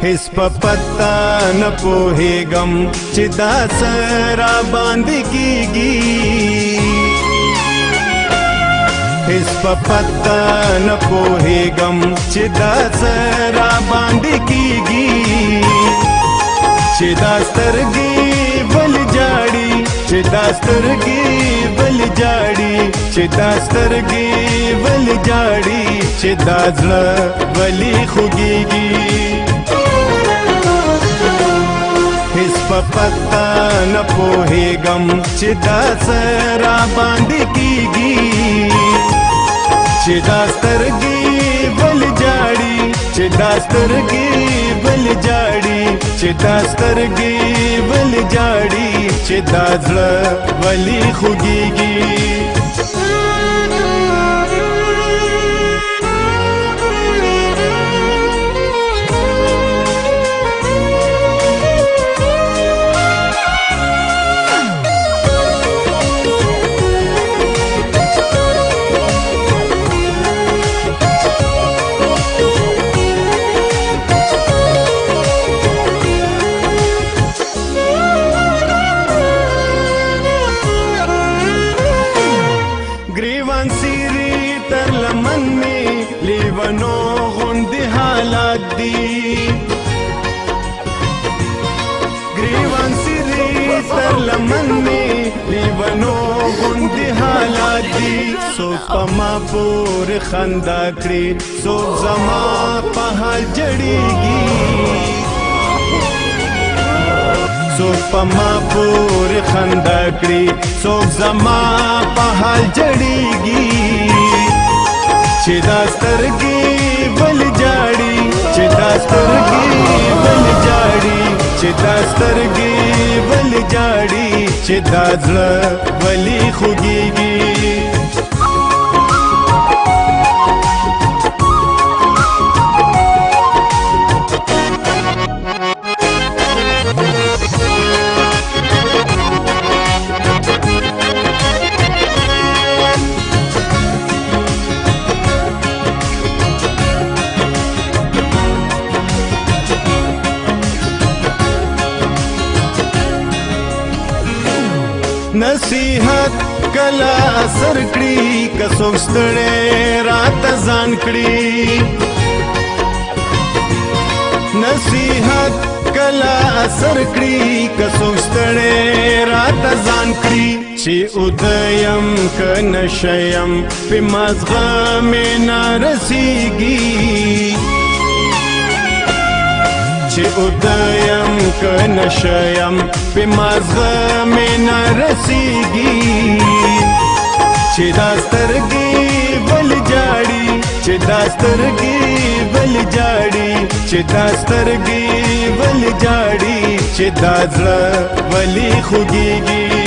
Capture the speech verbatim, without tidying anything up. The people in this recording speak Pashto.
हिस पे पता न पोहेगम چې دا سره باندې کیږي हिस पे पता न पोहेगम چې دا سره باندې کیږي چې دا سترګې بل جاړي چې دا سترګې بل جاړي چې دا سترګې بل جاړي چې دا زړه ولي خوږيږي हिस पे पता न पोहेगम چې دا سره باندې کیږي چې دا سترګې بل جاړي چې دا سترګې بل جاړي چې دا سترګې بل جاړي چې دا زړه ولي خوږيږي ग्रीवान सीरी तर लमन में लेवनो गुंदी हालात दी ग्रीवान सीरी तर लमन में लेवनो गुंदी हालात दी सो पमा पूर खंदा करी सो जमा पहा जड़ीगी सोक पमा पूर खंदा करी सोक जमा पहाल जड़ीगी چې دا سترګې بل جاړي چې دا سترګې بل جاړي چې دا سترګې بل جاړي چې دا زړه ولي خوږيږي नसीहत कला असर کړي کڅوک ستړې رات ځان کړي نصیحت کلا اثر کړي کڅوک ستړې رات ځان کړي چې ودیم ک نشیم په مزغه مې نارسیږي چې ودیم ک نشیم په مزغه مې نارسیږي چې دا سترګې بل جاړي چې دا سترګې بل جاړي چې دا سترګې بل جاړي چې دا زړه ولي خوږيږي